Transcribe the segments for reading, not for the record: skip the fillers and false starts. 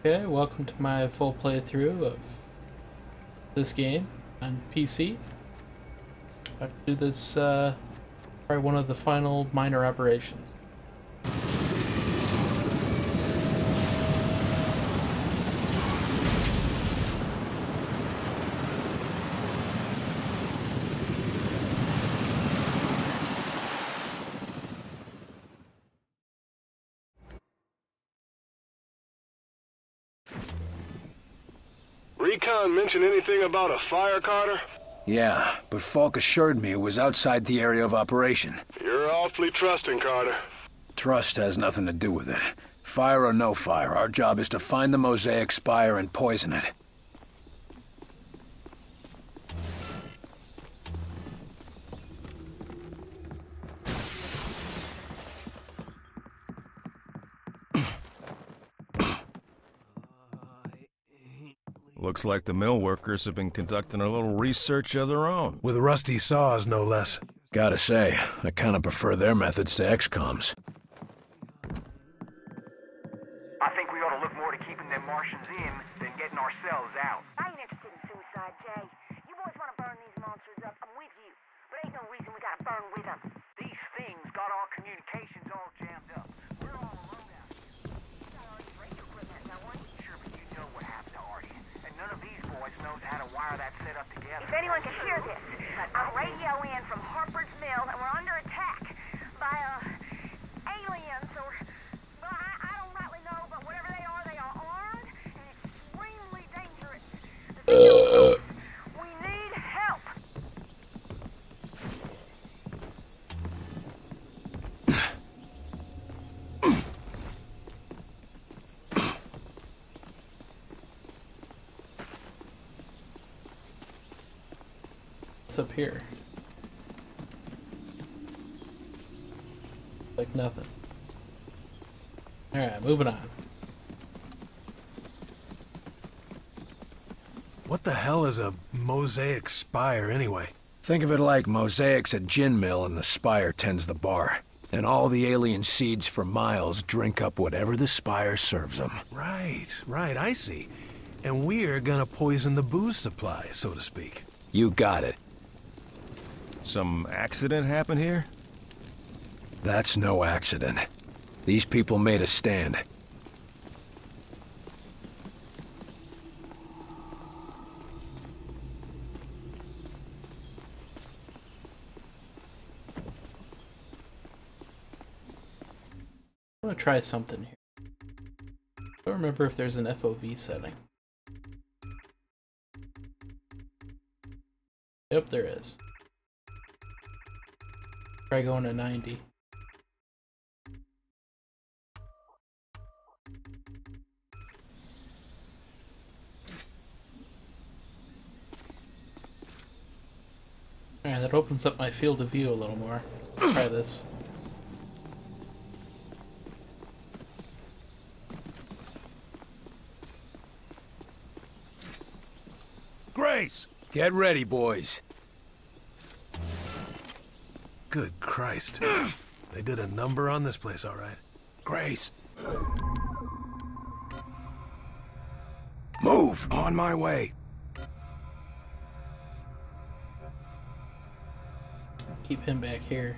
Okay, welcome to my full playthrough of this game on PC. I have to do this, probably one of the final minor operations. Recon mention anything about a fire, Carter? Yeah, but Falk assured me it was outside the area of operation. You're awfully trusting, Carter. Trust has nothing to do with it. Fire or no fire, our job is to find the Mosaic Spire and poison it. Looks like the mill workers have been conducting a little research of their own. With rusty saws, no less. Gotta say, I kinda prefer their methods to XCOM's. I think we ought to look more to keeping them Martians in than getting ourselves out. I ain't interested in suicide, Jay. You boys want to burn these monsters up, I'm with you. But ain't no reason we gotta burn with them. These things got our communications all jammed up. We're all alone out here. You got all your radio equipment, now, one. Sure, but you know what happened to Artie. And none of these boys knows how to wire that setup together. If anyone can hear this, I'm radio in from Harper's Mill, and we're under attack by, aliens, or... Well, I don't rightly know, but whatever they are armed and extremely dangerous. We need help. What's up here? Like nothing. Alright, moving on. What the hell is a Mosaic Spire, anyway? Think of it like Mosaic's a gin mill and the Spire tends the bar. And all the alien seeds for miles drink up whatever the Spire serves them. Right, I see. And we're gonna poison the booze supply, so to speak. You got it. Some accident happened here? That's no accident. These people made a stand. I want to try something here. I don't remember if there's an FOV setting. Yep, there is. Try going to 90. Alright, that opens up my field of view a little more. Try this. Grace! Get ready, boys. Good Christ. They did a number on this place, all right. Grace. Move! On my way. Keep him back here.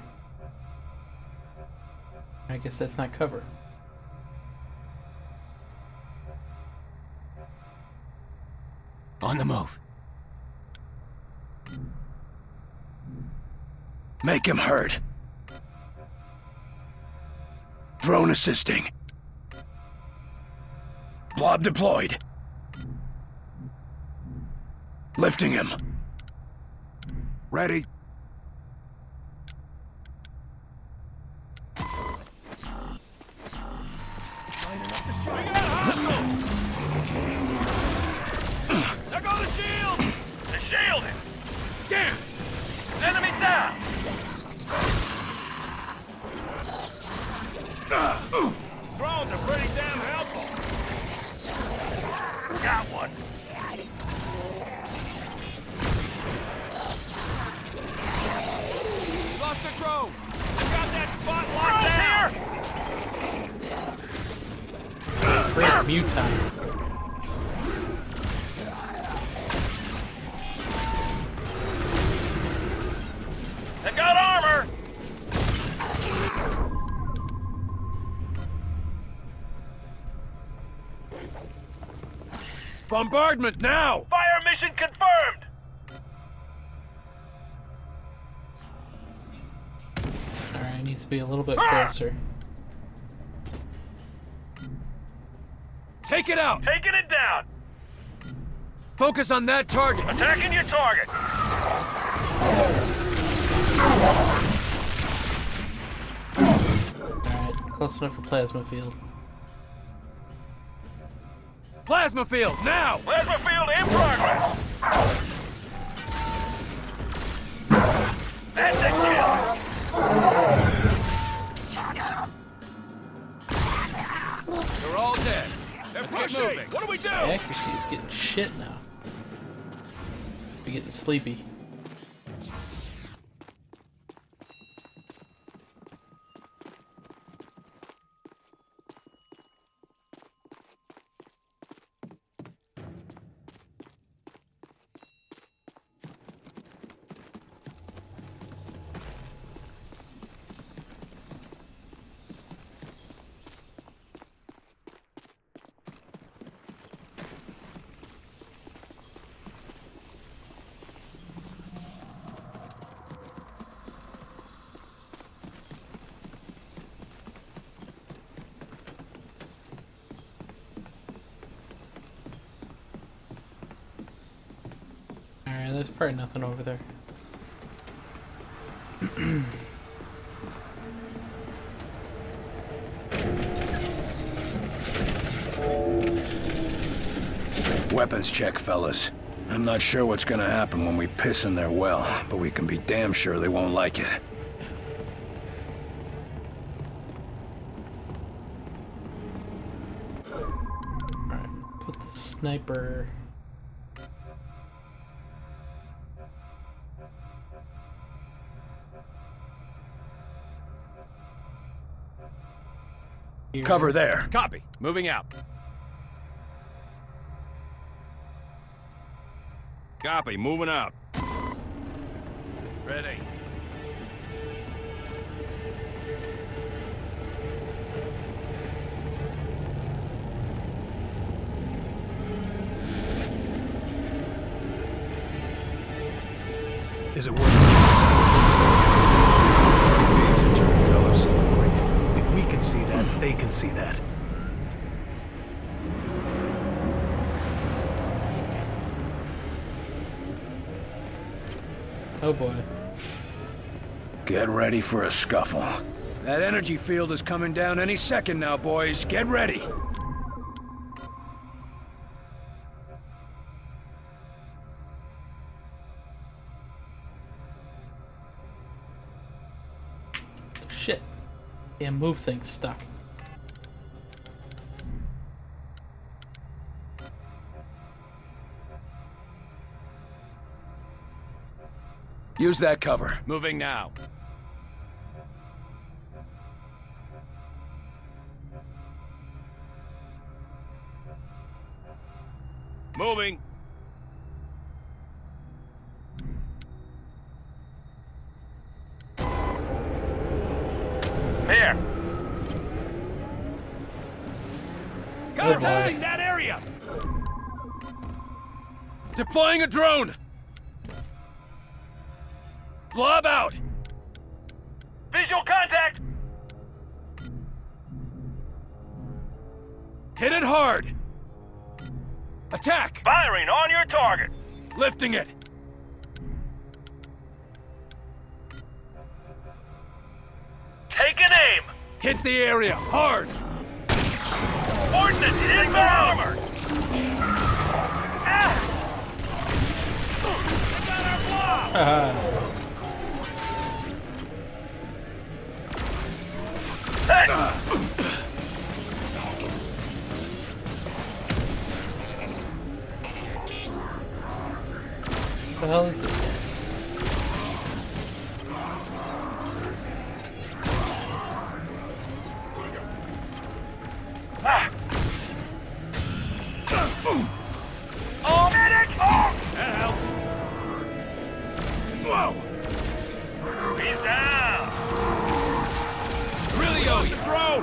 I guess that's not cover. On the move. Make him hurt. Drone assisting. Blob deployed. Lifting him. Ready. There go the shield! The shield! Damn! Enemy down! Drones are pretty damn helpful. Got one. Lost the drone. Got that spot locked down. Great mute time. They got armor! Bombardment now! Fire mission confirmed! Alright, needs to be a little bit closer. Take it out! Taking it down! Focus on that target! Attacking your target! Alright, close enough for plasma field. Plasma field, now! Plasma field in progress! That's a kill! They're all dead. They're pushing! What do we do? Accuracy is getting shit now. We're getting sleepy. Alright, there's probably nothing over there. Weapons check, fellas. I'm not sure what's gonna happen when we piss in their well, but we can be damn sure they won't like it. Alright, put the sniper... here. Cover there. Copy. Moving out. Copy, moving out. Ready. Is it working? Colors. Great. If we can see that, they can see that. Oh boy. Get ready for a scuffle. That energy field is coming down any second now, boys. Get ready. Shit. Damn move thing's stuck. Use that cover. Moving now. Moving. Here. Contacting that area. Deploying a drone! Blob out! Visual contact. Hit it hard! Attack! Firing on your target. Lifting it! Take an aim. Hit the area, hard! Ordnance hitting the armor. Ah! They got our blob. Hey! What the hell is this guy? Ah! Oh, medic! Oh! That helps. Whoa! zone!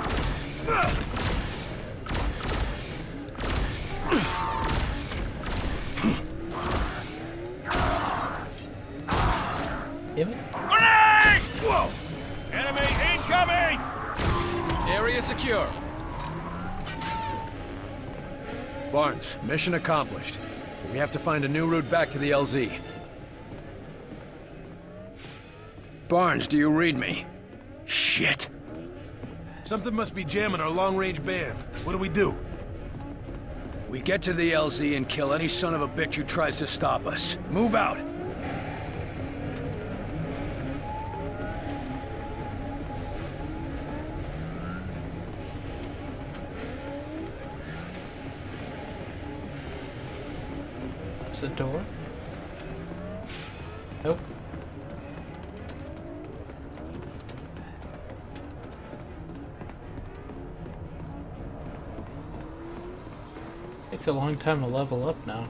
Damn it. Grenade! Whoa! Enemy incoming! Area secure. Barnes, mission accomplished. We have to find a new route back to the LZ. Barnes, do you read me? Shit. Something must be jamming our long-range band. What do we do? We get to the LZ and kill any son of a bitch who tries to stop us. Move out! Is the door? Nope. Takes a long time to level up now.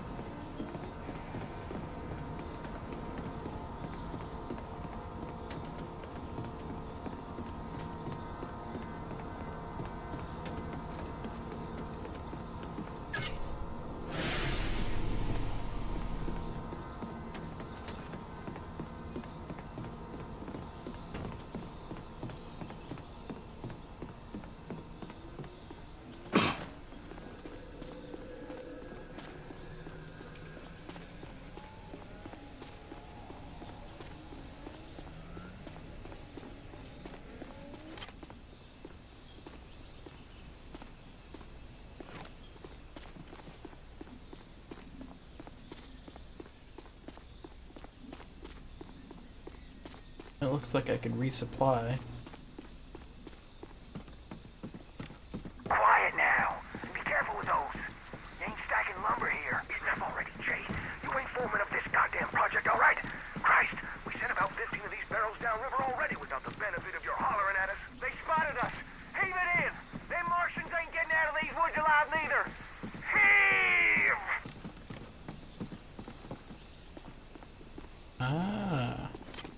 It looks like I can resupply. Quiet now. Be careful with those. You ain't stacking lumber here. Enough already, Jay. You ain't foreman of this goddamn project, all right? Christ, we sent about 15 of these barrels downriver already without the benefit of your hollering at us. They spotted us. Heave it in. Them Martians ain't getting out of these woods alive neither. Heave! Ah.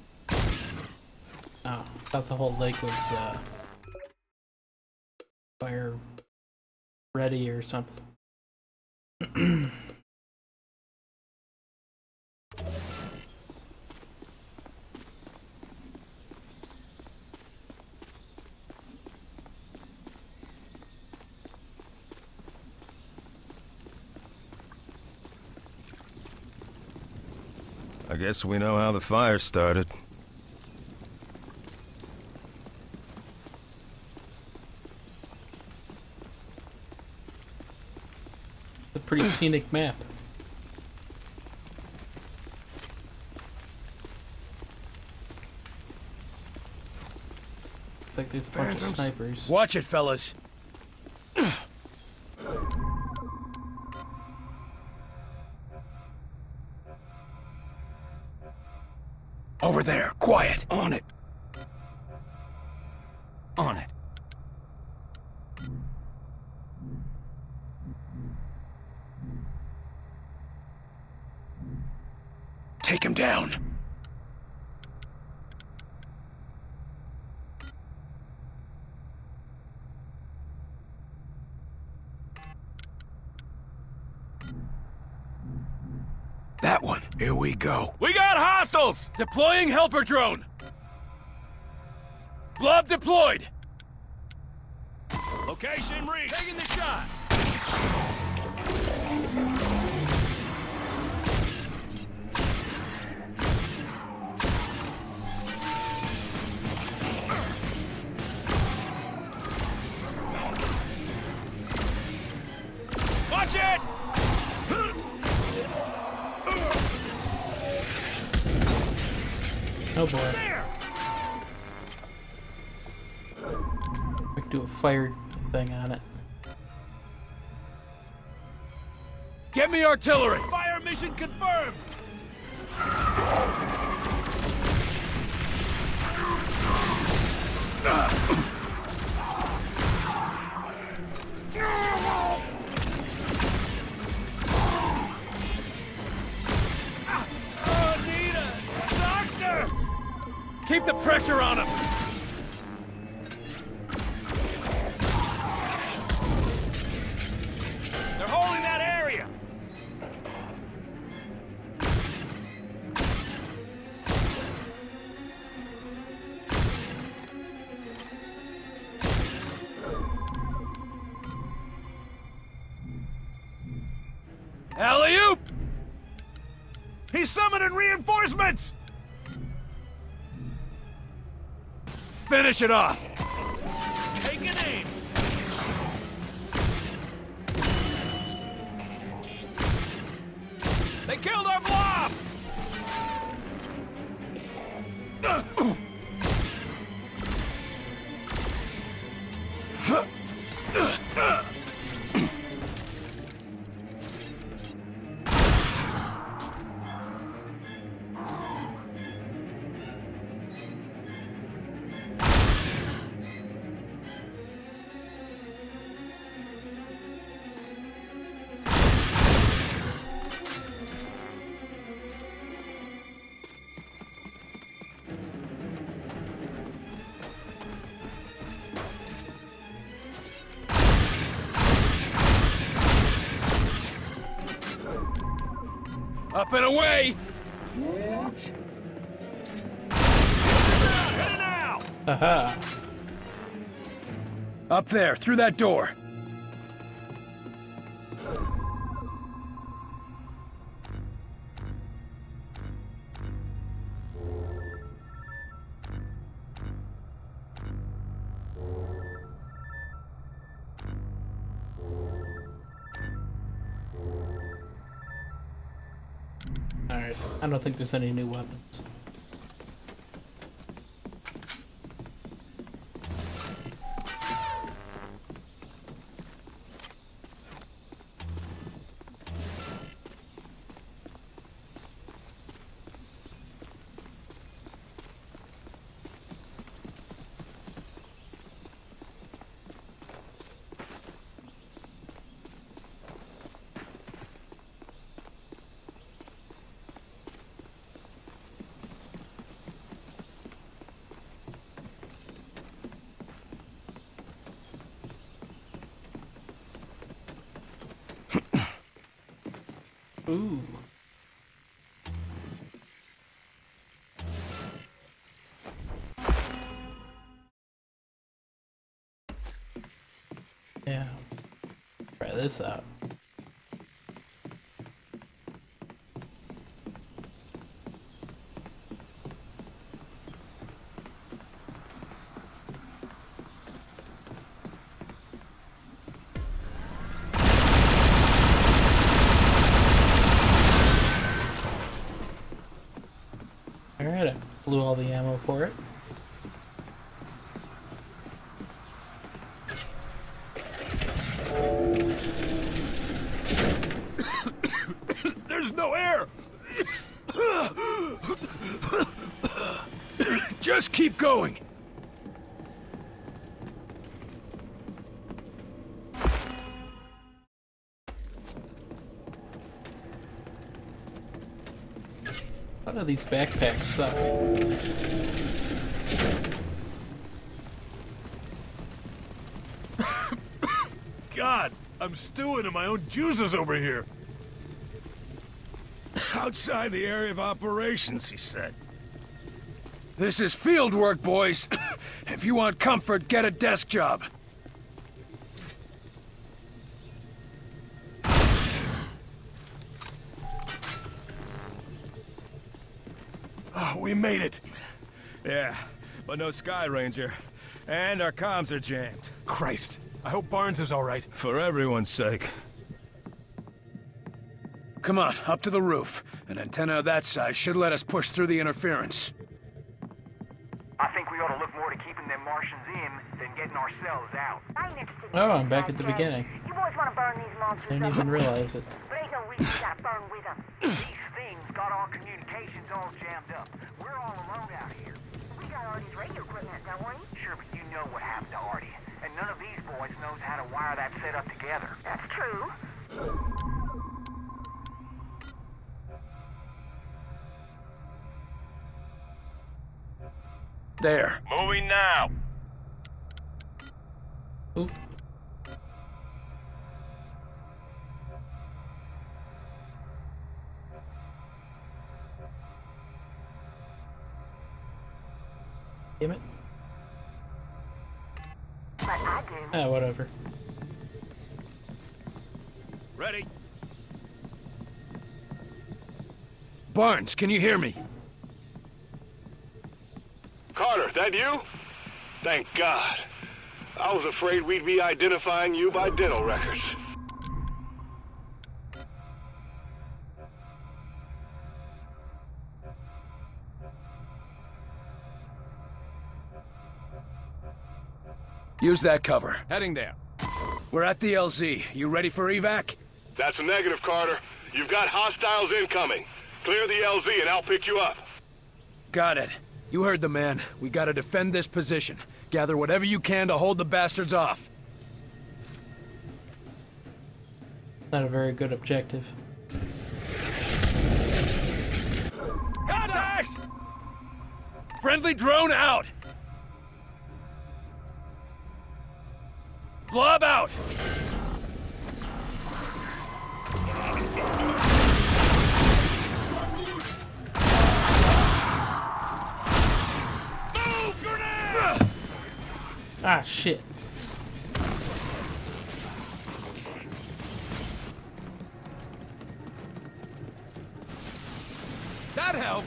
Oh, I thought the whole lake was fire ready or something. I guess we know how the fire started. A pretty scenic map. Looks like there's a bunch of snipers. Watch it, fellas. Over there, quiet. On it. On it. Take him down. That one. Here we go. We got hostiles! Deploying helper drone. Blob deployed. Location reached. Taking the shot. Watch it! Oh boy. I can do a fire thing on it. Get me artillery. Fire mission confirmed! Keep the pressure on him. send reinforcements! Finish it off! Take an aim! They killed our blob! Up and away! Hit it now! Haha. Up there, through that door. Alright, I don't think there's any new weapons. Ooh. Yeah. Try this out. Alright, I blew all the ammo for it. There's no air! Just keep going! None of these backpacks suck. God, I'm stewing in my own juices over here. Outside the area of operations, he said. This is field work, boys. If you want comfort, get a desk job. Oh, we made it. Yeah, but no Sky Ranger. And our comms are jammed. Christ, I hope Barnes is all right. For everyone's sake. Come on, up to the roof. An antenna of that size should let us push through the interference. I think we ought to look more to keeping them Martians in than getting ourselves out. I ain't interested in Oh, that, I'm back at the Jay. beginning. You boys want to burn these monsters Didn't up. even realize it. But ain't no reason you gotta burn with them. These things got our communications all jammed up. We're all alone out here. We got Artie's radio equipment, don't we? Sure, but you know what happened to Artie. And none of these boys knows how to wire that setup together. That's true. There. Moving now. Oop. Damn it. But I do. Ah, whatever. Ready? Barnes, can you hear me? Carter, that you? Thank God. I was afraid we'd be identifying you by dental records. Use that cover. Heading there. We're at the LZ. You ready for evac? That's a negative, Carter. You've got hostiles incoming. Clear the LZ and I'll pick you up. Got it. You heard the man. We gotta defend this position. Gather whatever you can to hold the bastards off. Not a very good objective. Contacts! Friendly drone out! Blob out! Move, grenade! Ah, shit. That helped.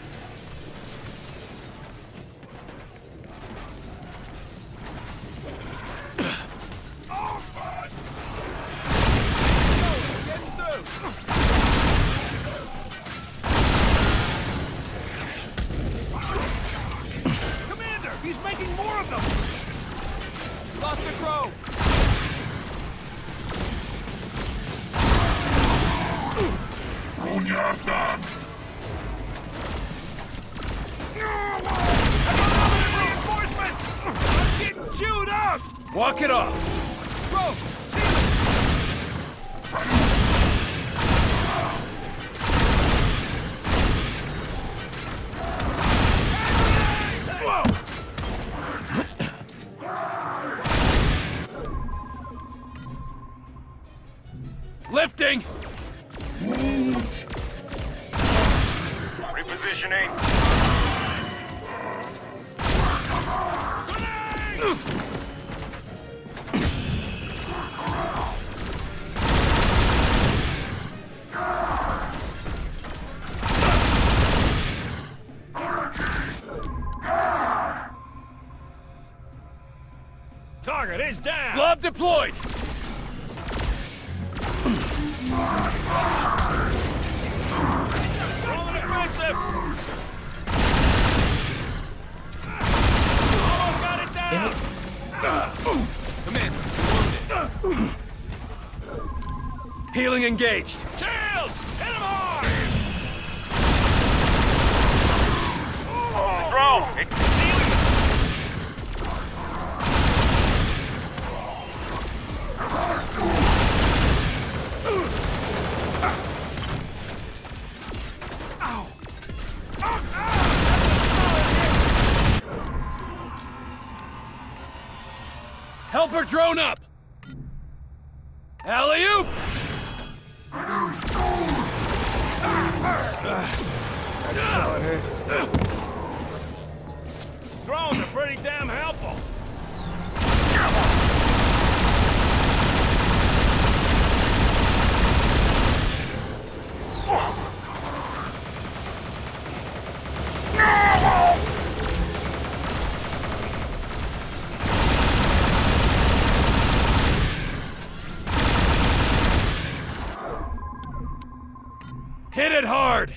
Commander, he's making more of them! Lost the crow! Reinforcements! I'm getting chewed up! Walk it off! Crow! Lifting! Repositioning. Target is down. Blob deployed! Rolling offensive. Almost got it down. Healing engaged. Shields! Hit him hard! Drone! It's stealing! Helper drone up! Alley-oop! That's a solid hit. Drones are pretty damn helpful. Hit it hard!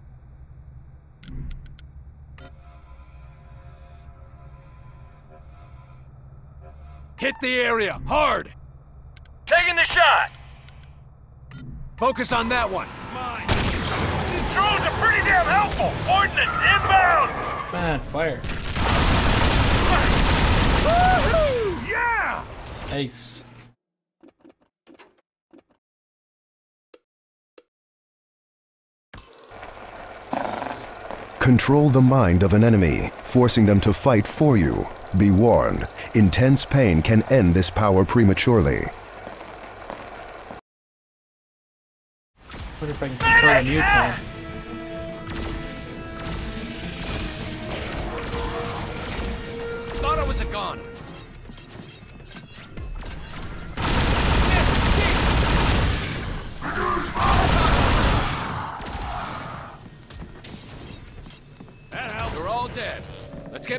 Hit the area, hard! Taking the shot. Focus on that one. Mine. These drones are pretty damn helpful. Ordnance inbound. Man, fire. Woohoo! Yeah! Nice. Control the mind of an enemy, forcing them to fight for you. Be warned, intense pain can end this power prematurely. Wonder if I can control the mutant. Thought I was a gun.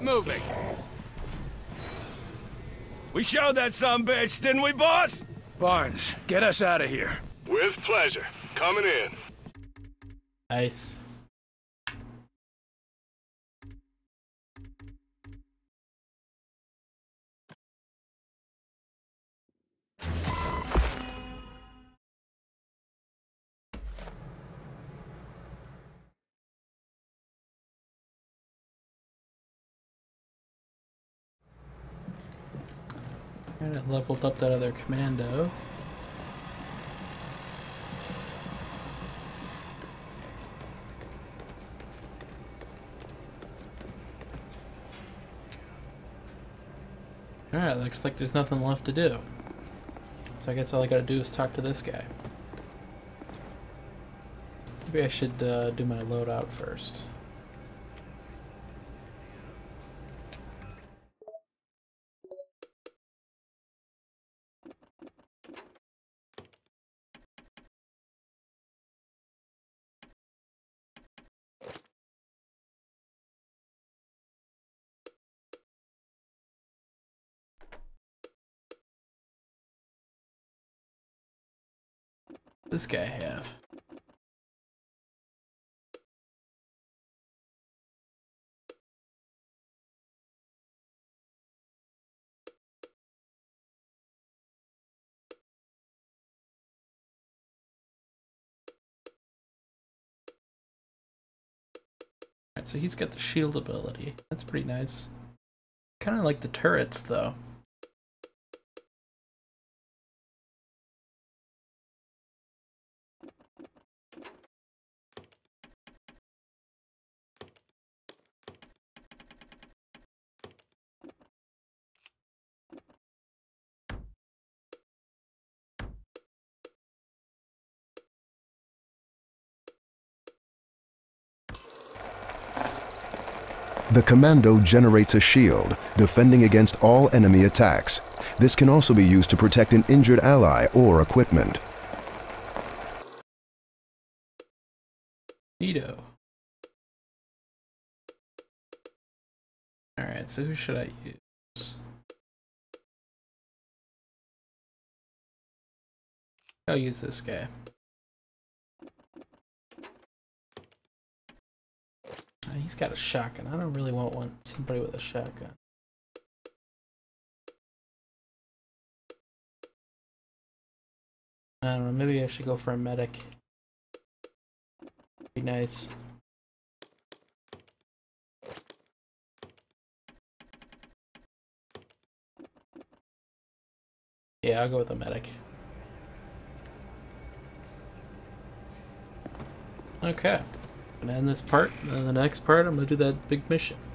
Get moving. We showed that sumbitch, didn't we, boss? Barnes, get us out of here. With pleasure. Coming in. Nice. And it leveled up that other commando. Alright, looks like there's nothing left to do. So I guess all I gotta do is talk to this guy. Maybe I should do my loadout first. This guy have? Alright, so he's got the shield ability. That's pretty nice. Kind of like the turrets, though. The commando generates a shield, defending against all enemy attacks. This can also be used to protect an injured ally or equipment. Neato. Alright, so who should I use? I'll use this guy. He's got a shotgun. I don't really want somebody with a shotgun. I don't know, maybe I should go for a medic. Be nice. Yeah, I'll go with a medic. Okay. Gonna end this part, and then the next part I'm gonna do that big mission.